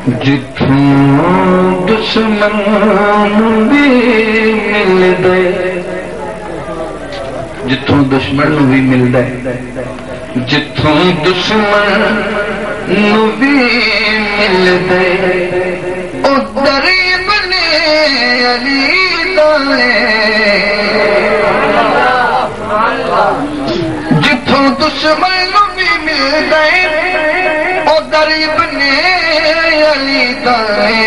جتھوں دشمن بھی مل دے جتھوں دشمن بھی مل دے جتھوں دشمن بھی مل دے ادھر بنے علی دانے جتھوں دشمن بھی مل دے ادھر بنے علی دانے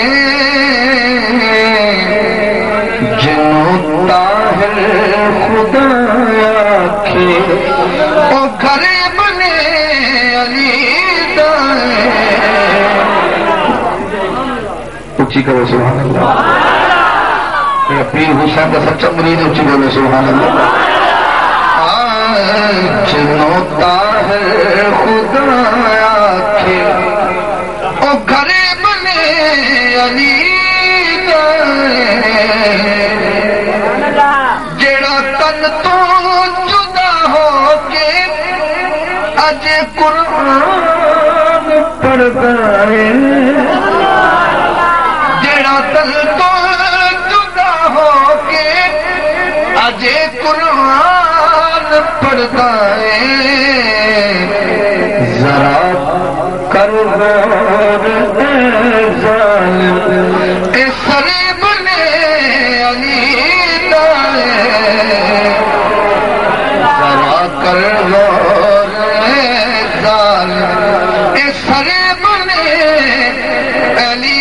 جنوں طاہر خدا آکھے او گھر بنے علی دانے اچھی کرو سبحان اللہ میرا پیر حسین کا سچا مرید اچھی بولے سبحان اللہ جنوں طاہر خدا آکھے او گھر بنے علی جیڑا تن تو جدا ہو کے اج قرآن پڑھتا ہے جیڑا تن تو جدا ہو کے اج قرآن پڑھتا ہے ذرا کر غور اے ظالم اے سرے بنے علی ذرا کر غور اے ظالم اے سرے بنے علی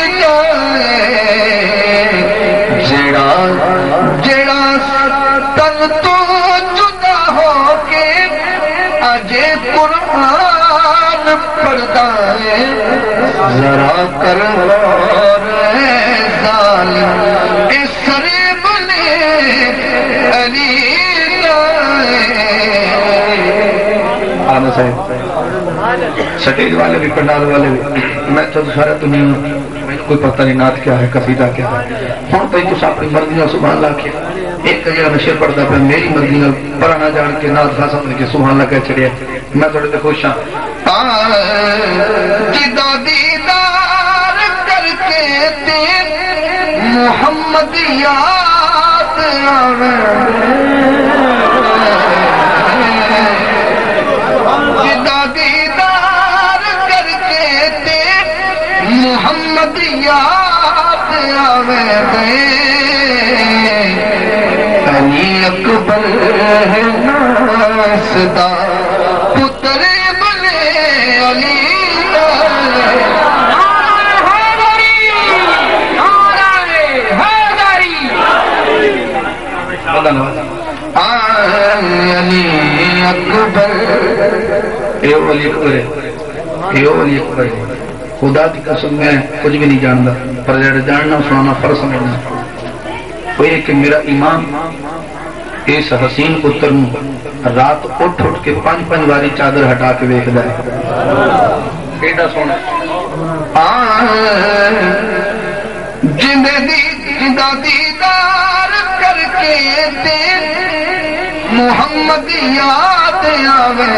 جیڑا جیڑا تن تو جدا ہو کے اج قرآن پڑھتا ہے ذرا کر غور اے ظالم اے سرے بنے علی آنا صاحب سٹیج والے بھی پنڈال والے بھی میں تو سارا تو نہیں ہوں کوئی پتہ نہیں نعت کیا ہے قصیدہ کیا ہے ہوں تو تو اپنی مرضی نال سبحان اللہ کیا ایک جگہ میں شعر پڑھتا پہ میری مرضی نال پڑھا نہ جان کے نعت خاص سمجھ کے سبحان اللہ کہہ چڑیا میں تھوڑے تے خوش ہاں جدا دیدار کر کے تے محمد یاد آوے جدا دیدار کر کے تے محمد یاد آوے علی اکبر ہے ناسدہ پتر بنے علی علی اکبر اے علی اکبر ہے اے علی اکبر ہے خدا کی قسم میں کچھ بھی نہیں جانتا پر جڑا جاننا سنانا فرض سمجھنا وہ یہ کہ میرا امام اس حسین پتر رات اٹھ اٹھ کے 5 باری چادر ہٹا کے ویکھدا ہے ایڈا سونا جندا دیدار کر کے تے محمد یاد آوے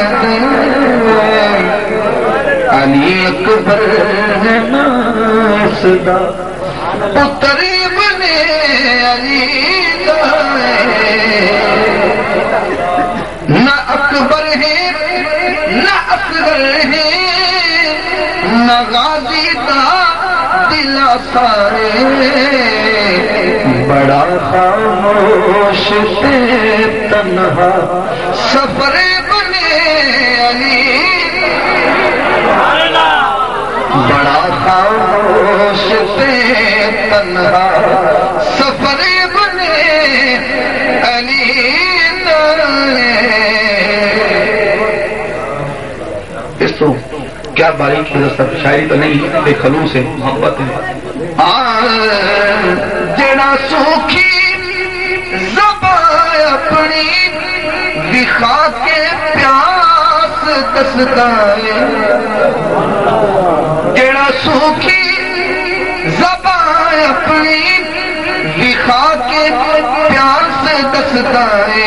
علی اکبر ہے ناسدہ پتر بنے علی نہ اکبر ہے نہ اصغر ہے نہ غازی دا دلا سارے بڑا خاموش تے تنہا سفر بنے علی بڑا خاموش تے تنہا سفر بنے علی اس تو کیا باریکی دستر شاعری تو نہیں بے خلوص ہے محبت ہے جڑا سوکھی زبان اپنی دکھا کے پیاس دستا ہے جڑا سوکھی زبان اپنی دکھا کے پیاس دستا ہے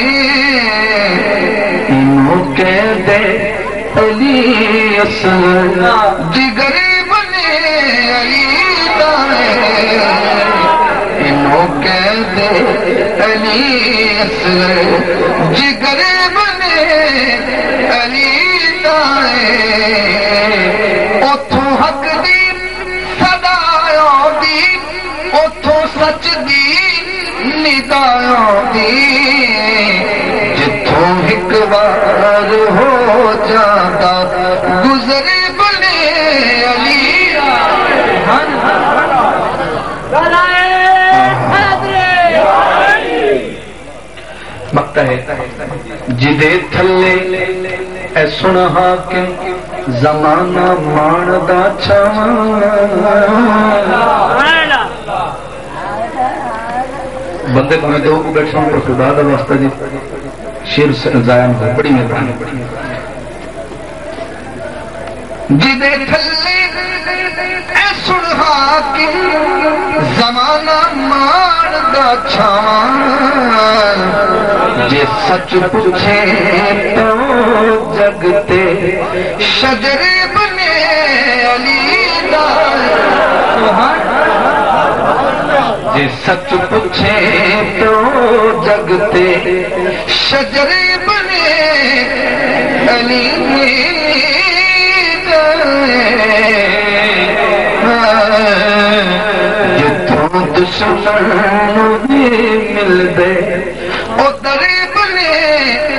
انہوں کہہ دے علی اصغر جگر بنے علی دائے انہوں کہتے علی اصغر جگر بنے علی دائے اتھوں حق دی صدایوں دی اتھوں سچ دی ندایوں دی جتھوں ایک بار ہو جاتا گزرے بنے علی مکتا ہے جدے تھلے اے سنا حاکم زمانہ ماندا چھاواں بندے کو میں دو کو بیٹھا ہوں پر خدا دا واسطہ جی شیر ضائع ہو بڑی مہربانی جدے تھلے اے سن حاکم زمانہ ماندا چھاواں جے سچ پوچھے تو جگتے شجر بنے علی دائے جے سچ پوچھے تو جگتے شجر بنے علی جتوں دشمن بھی مل دے او درے بنے